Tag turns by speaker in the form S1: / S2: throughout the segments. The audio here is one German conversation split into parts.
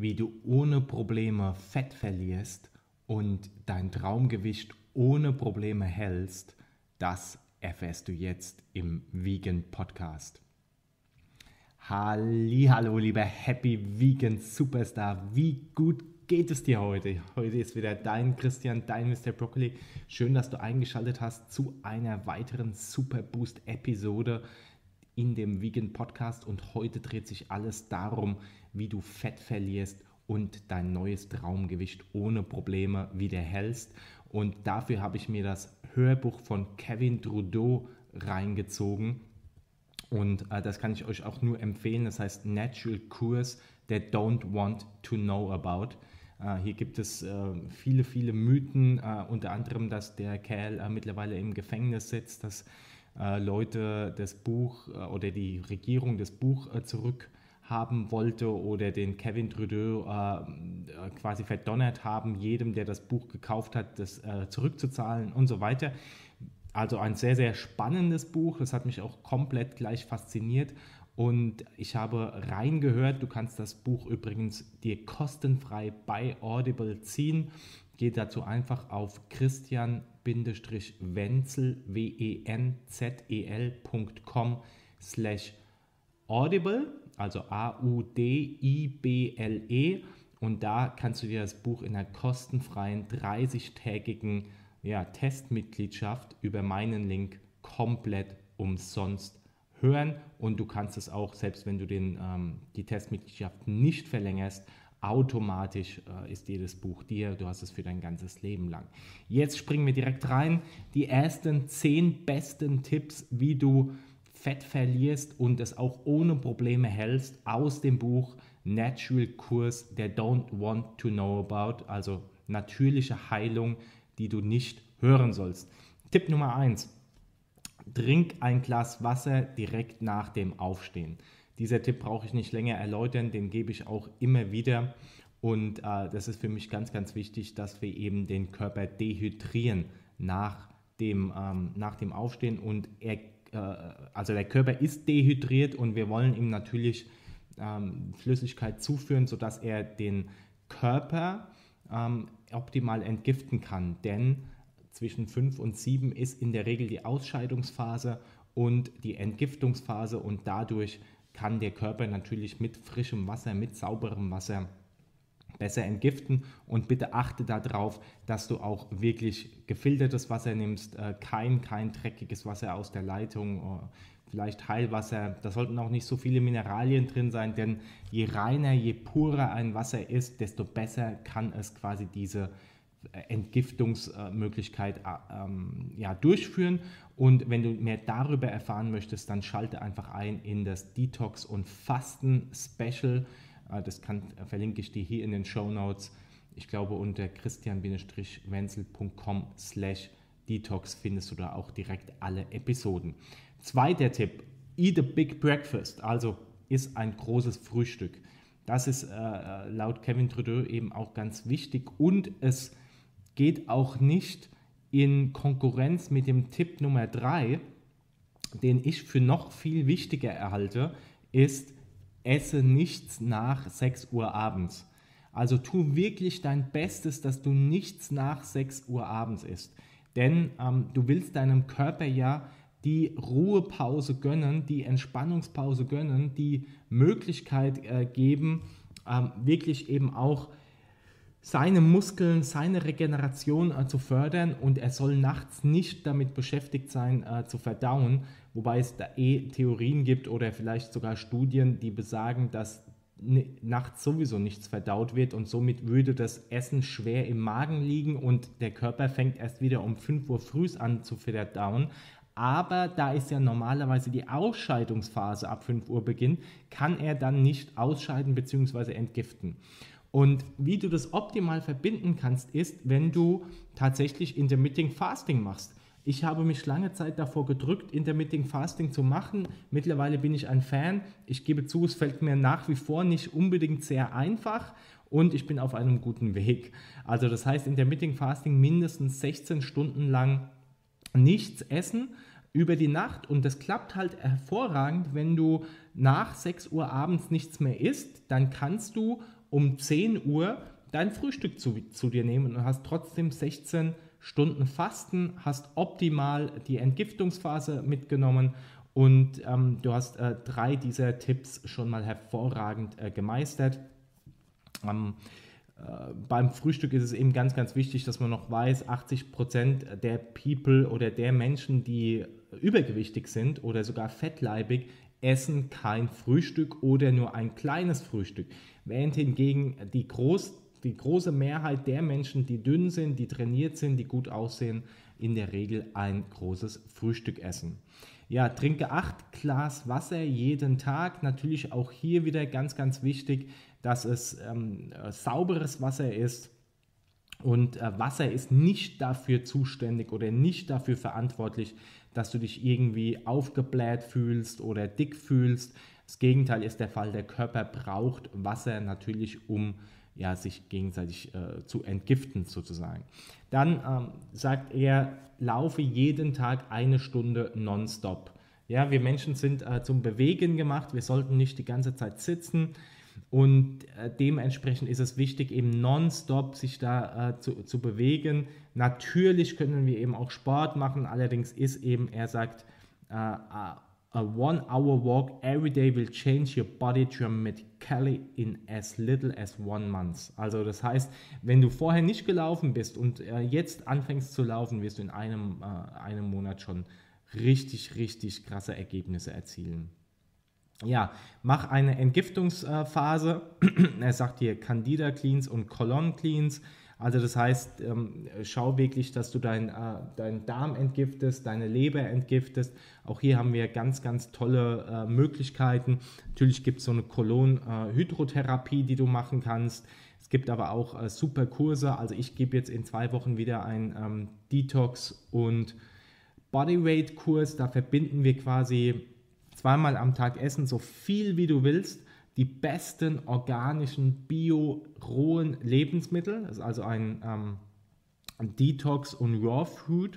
S1: wie du ohne Probleme Fett verlierst und dein Traumgewicht ohne Probleme hältst, das erfährst du jetzt im Vegan Podcast. Hallihallo, lieber Happy Vegan Superstar, wie gut geht es dir heute? Heute ist wieder dein Christian, dein Mr. Broccoli. Schön, dass du eingeschaltet hast zu einer weiteren Super Boost Episode in dem Vegan Podcast, und heute dreht sich alles darum, wie du Fett verlierst und dein neues Traumgewicht ohne Probleme wieder hältst. Und dafür habe ich mir das Hörbuch von Kevin Trudeau reingezogen. Und das kann ich euch auch nur empfehlen. Das heißt Natural Cures That Don't Want to Know About. Hier gibt es viele Mythen, unter anderem, dass der Kerl mittlerweile im Gefängnis sitzt, dass Leute das Buch oder die Regierung das Buch zurückhaben wollte oder den Kevin Trudeau quasi verdonnert haben, jedem, der das Buch gekauft hat, das zurückzuzahlen und so weiter. Also ein sehr, sehr spannendes Buch, das hat mich auch komplett gleich fasziniert und ich habe reingehört. Du kannst das Buch übrigens dir kostenfrei bei Audible ziehen. Geh dazu einfach auf christian-wenzel.com/audible, also AUDIBLE, und da kannst du dir das Buch in einer kostenfreien 30-tägigen Testmitgliedschaft über meinen Link komplett umsonst hören, und du kannst es auch, selbst wenn du die Testmitgliedschaft nicht verlängerst, automatisch ist jedes Buch dir, du hast es für dein ganzes Leben lang. Jetzt springen wir direkt rein. Die ersten 10 besten Tipps, wie du Fett verlierst und es auch ohne Probleme hältst, aus dem Buch Natural Cures That Don't Want to Know About, also natürliche Heilung, die du nicht hören sollst. Tipp Nummer 1. Trink ein Glas Wasser direkt nach dem Aufstehen. Dieser Tipp brauche ich nicht länger erläutern, den gebe ich auch immer wieder, und das ist für mich ganz, ganz wichtig, dass wir eben den Körper dehydrieren nach dem Aufstehen, und also der Körper ist dehydriert und wir wollen ihm natürlich Flüssigkeit zuführen, sodass er den Körper optimal entgiften kann, denn zwischen 5 und 7 ist in der Regel die Ausscheidungsphase und die Entgiftungsphase, und dadurch kann der Körper natürlich mit frischem Wasser, mit sauberem Wasser besser entgiften. Und bitte achte darauf, dass du auch wirklich gefiltertes Wasser nimmst, kein dreckiges Wasser aus der Leitung, vielleicht Heilwasser. Da sollten auch nicht so viele Mineralien drin sein, denn je reiner, je purer ein Wasser ist, desto besser kann es quasi diese Entgiftungsmöglichkeit durchführen. Und wenn du mehr darüber erfahren möchtest, dann schalte einfach ein in das Detox- und Fasten-Special. Das verlinke ich dir hier in den Shownotes. Ich glaube, unter christian-wenzel.com/detox findest du da auch direkt alle Episoden. Zweiter Tipp: Eat a big breakfast, also iss ein großes Frühstück. Das ist laut Kevin Trudeau eben auch ganz wichtig, und es geht auch nicht in Konkurrenz mit dem Tipp Nummer 3, den ich für noch viel wichtiger erhalte, ist: esse nichts nach 6 Uhr abends. Also tu wirklich dein Bestes, dass du nichts nach 6 Uhr abends isst. Denn du willst deinem Körper ja die Ruhepause gönnen, die Entspannungspause gönnen, die Möglichkeit geben, wirklich eben auch seine Muskeln, seine Regeneration zu fördern, und er soll nachts nicht damit beschäftigt sein, zu verdauen, wobei es da Theorien gibt oder vielleicht sogar Studien, die besagen, dass nachts sowieso nichts verdaut wird, und somit würde das Essen schwer im Magen liegen und der Körper fängt erst wieder um 5 Uhr früh an zu verdauen. Aber da ist ja normalerweise die Ausscheidungsphase ab 5 Uhr beginnt, kann er dann nicht ausscheiden bzw. entgiften. Und wie du das optimal verbinden kannst, ist, wenn du tatsächlich Intermittent Fasting machst. Ich habe mich lange Zeit davor gedrückt, Intermittent Fasting zu machen. Mittlerweile bin ich ein Fan. Ich gebe zu, es fällt mir nach wie vor nicht unbedingt sehr einfach, und ich bin auf einem guten Weg. Also das heißt, Intermittent Fasting mindestens 16 Stunden lang nichts essen über die Nacht, und das klappt halt hervorragend. Wenn du nach 6 Uhr abends nichts mehr isst, dann kannst du um 10 Uhr dein Frühstück zu dir nehmen und hast trotzdem 16 Stunden Fasten, hast optimal die Entgiftungsphase mitgenommen und du hast 3 dieser Tipps schon mal hervorragend gemeistert. Beim Frühstück ist es eben ganz, ganz wichtig, dass man noch weiß, 80% der People oder der Menschen, die übergewichtig sind oder sogar fettleibig, essen kein Frühstück oder nur ein kleines Frühstück. Während hingegen die große Mehrheit der Menschen, die dünn sind, die trainiert sind, die gut aussehen, in der Regel ein großes Frühstück essen. Ja, trinke 8 Glas Wasser jeden Tag. Natürlich auch hier wieder ganz, ganz wichtig, dass es sauberes Wasser ist. Und Wasser ist nicht dafür zuständig oder nicht dafür verantwortlich, dass du dich irgendwie aufgebläht fühlst oder dick fühlst. Das Gegenteil ist der Fall. Der Körper braucht Wasser natürlich, um sich gegenseitig zu entgiften sozusagen. Dann sagt er, laufe jeden Tag 1 Stunde nonstop. Ja, wir Menschen sind zum Bewegen gemacht, wir sollten nicht die ganze Zeit sitzen und dementsprechend ist es wichtig, eben nonstop sich da zu bewegen. Natürlich können wir eben auch Sport machen, allerdings ist eben, er sagt, a 1-hour walk every day will change your body dramatically in as little as 1 month. Also das heißt, wenn du vorher nicht gelaufen bist und jetzt anfängst zu laufen, wirst du in einem Monat schon richtig, richtig krasse Ergebnisse erzielen. Ja, mach eine Entgiftungsphase. Er sagt hier Candida Cleans und Colon Cleans. Also das heißt, schau wirklich, dass du deinen Darm entgiftest, deine Leber entgiftest. Auch hier haben wir ganz, ganz tolle Möglichkeiten. Natürlich gibt es so eine Kolon-Hydrotherapie, die du machen kannst. Es gibt aber auch super Kurse. Also ich gebe jetzt in 2 Wochen wieder einen Detox- und Bodyweight-Kurs. Da verbinden wir quasi 2-mal am Tag Essen, so viel wie du willst. Die besten organischen, bio-rohen Lebensmittel, das ist also ein Detox- und Raw-Food,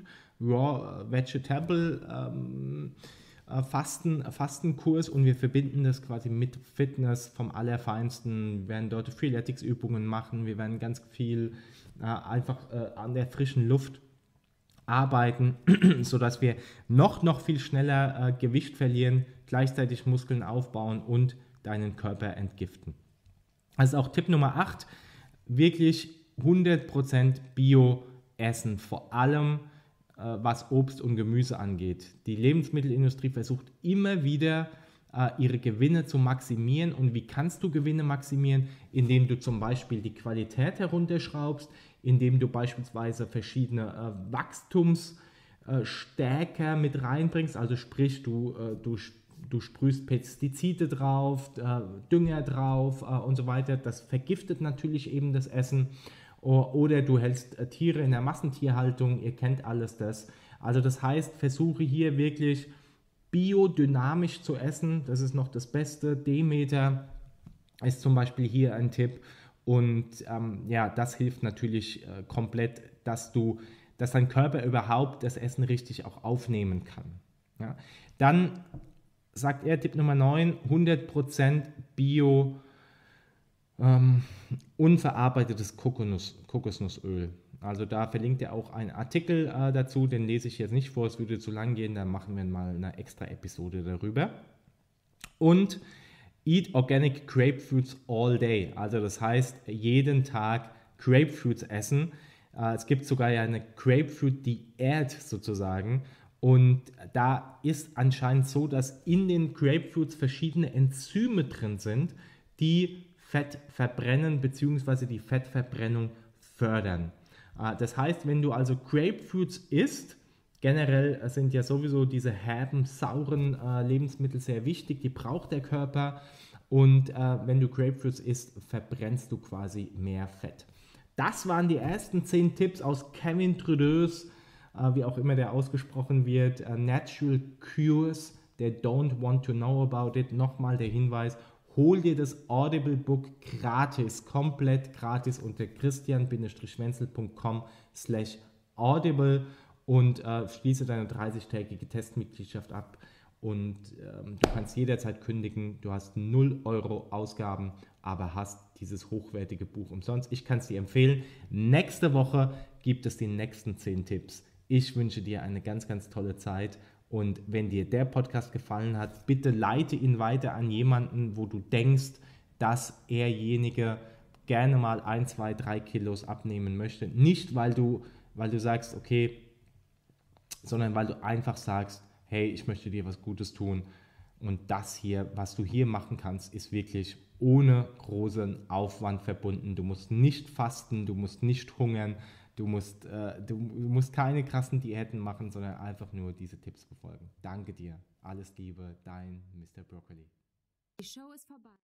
S1: Raw-Vegetable Fastenkurs und wir verbinden das quasi mit Fitness vom Allerfeinsten. Wir werden dort Freeletics-Übungen machen, wir werden ganz viel einfach an der frischen Luft arbeiten, sodass wir noch viel schneller Gewicht verlieren, gleichzeitig Muskeln aufbauen und deinen Körper entgiften. Also auch Tipp Nummer 8, wirklich 100% Bio essen, vor allem was Obst und Gemüse angeht. Die Lebensmittelindustrie versucht immer wieder ihre Gewinne zu maximieren. Und wie kannst du Gewinne maximieren? Indem du zum Beispiel die Qualität herunterschraubst, indem du beispielsweise verschiedene Wachstumsstärker mit reinbringst, also sprich du sprühst Pestizide drauf, Dünger drauf und so weiter. Das vergiftet natürlich eben das Essen. Oder du hältst Tiere in der Massentierhaltung, ihr kennt alles das. Also das heißt, versuche hier wirklich biodynamisch zu essen. Das ist noch das Beste. Demeter ist zum Beispiel hier ein Tipp. Und das hilft natürlich komplett, dass dein Körper überhaupt das Essen richtig auch aufnehmen kann. Ja. Dann sagt er, Tipp Nummer 9, 100% Bio, unverarbeitetes Kokosnussöl. Also da verlinkt er auch einen Artikel dazu, den lese ich jetzt nicht vor, es würde zu lang gehen, da machen wir mal eine extra Episode darüber. Und eat organic grapefruits all day, also das heißt jeden Tag Grapefruits essen. Es gibt sogar ja eine Grapefruit-Diät sozusagen. Und da ist anscheinend so, dass in den Grapefruits verschiedene Enzyme drin sind, die Fett verbrennen bzw. die Fettverbrennung fördern. Das heißt, wenn du also Grapefruits isst, generell sind ja sowieso diese herben, sauren Lebensmittel sehr wichtig, die braucht der Körper. Und wenn du Grapefruits isst, verbrennst du quasi mehr Fett. Das waren die ersten 10 Tipps aus Kevin Trudeau's, wie auch immer der ausgesprochen wird, Natural Cures, der Don't Want to Know About It. Nochmal der Hinweis, hol dir das Audible Book gratis, komplett gratis unter christian-wenzel.com/audible und schließe deine 30-tägige Testmitgliedschaft ab und du kannst jederzeit kündigen. Du hast 0 Euro Ausgaben, aber hast dieses hochwertige Buch umsonst. Ich kann es dir empfehlen. Nächste Woche gibt es die nächsten 10 Tipps. Ich wünsche dir eine ganz, ganz tolle Zeit. Und wenn dir der Podcast gefallen hat, bitte leite ihn weiter an jemanden, wo du denkst, dass erjenige gerne mal 1, 2, 3 Kilos abnehmen möchte. Nicht, weil du sagst, okay, sondern weil du einfach sagst, hey, ich möchte dir was Gutes tun. Und das hier, was du hier machen kannst, ist wirklich ohne großen Aufwand verbunden. Du musst nicht fasten, du musst nicht hungern, du musst keine krassen Diäten machen, sondern einfach nur diese Tipps befolgen. Danke dir. Alles Liebe, dein Mr. Broccoli.
S2: Die Show ist vorbei.